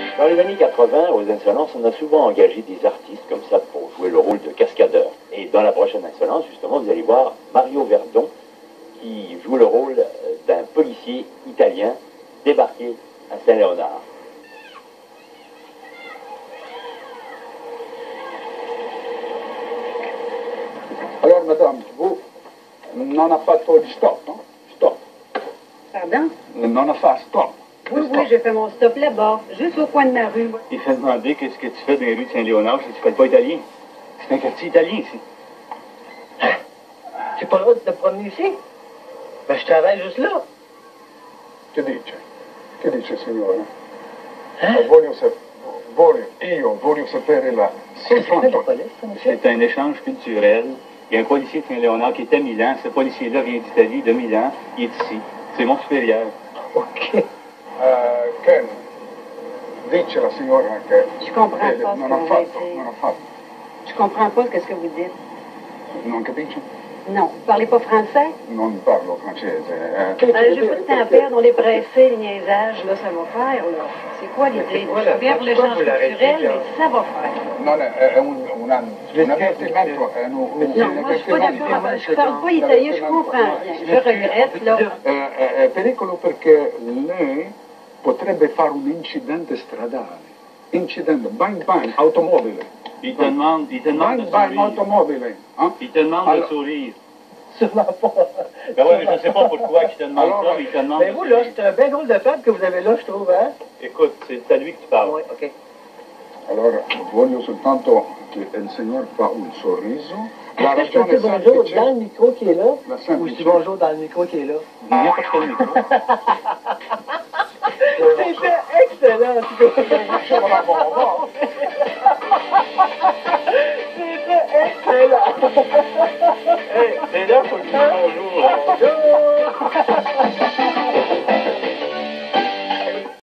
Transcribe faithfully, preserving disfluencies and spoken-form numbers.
Dans les années quatre-vingt, aux Insolences, on a souvent engagé des artistes comme ça pour jouer le rôle de cascadeur. Et dans la prochaine Insolence, justement, vous allez voir Mario Verdon qui joue le rôle d'un policier italien débarqué à Saint-Léonard. Alors, madame, vous non a fatto di stop, hein? Stop. Pardon? Non a fait stop. Oui, oui, j'ai fait mon stop là-bas, juste au coin de ma rue. Il fait demander qu'est-ce que tu fais dans les rues de Saint-Léonard si tu ne parles pas italien. C'est un quartier italien ici. Hein? J'ai pas le droit de te promener ici? Ben, je travaille juste là. Che dice? Che dice, signore? Hein? Voglio, sap voglio, io voglio sapere la situazione. C'est un échange culturel. Il y a un policier de Saint-Léonard qui est à Milan. Ce policier-là vient d'Italie, de Milan. Il est ici. C'est mon supérieur. OK. Uh, Ken, dice la signora che Je comprends pas ce non que ha vous fatto, dites. non ha fatto. Je comprends pas ce que vous dites. Non capisci? Non, vous parlez pas français? Non parlo francese. Eh. Allez, j'ai pas de temps à perdre, on est pressés, les niaisages, là, ça va faire, là. C'est quoi l'idée? quoi, Je là? suis bien pour Pourquoi l'échange vous l'arrêtez, culturel, là? mais ça va faire. Non, è, è un, un, un, un avvertimento, è un, un, Non, un moi, je suis pas avvertimento. d'accord. Je parle pas italien, je comprends rien. Je regrette, là. È, è, è pericolo perché lei potrebbe fare un incidente stradale. Incidente, bang bang, automobile. Il te demande, il te demande Bang de bang, sourire. automobile. Hein? Il te demande Alors- de sourire. Sûrement pas. Ben oui, mais je ne sais pas pourquoi il te demande Alors, ça, mais il te demande Mais de vous, là, sourire. c'est un bien drôle de femme que vous avez là, je trouve, hein? Écoute, c'est à lui que tu parles. Oui, OK. Allora, voglio soltanto che il signor fa un sorriso. La Est-ce que je peux ragione dire bonjour semplice, dans le micro qui est là? la Ou je semplice, dis bonjour dans le micro qui est là? N'importe quel micro. C'était excellent, en tout cas. Facciamo la bomba.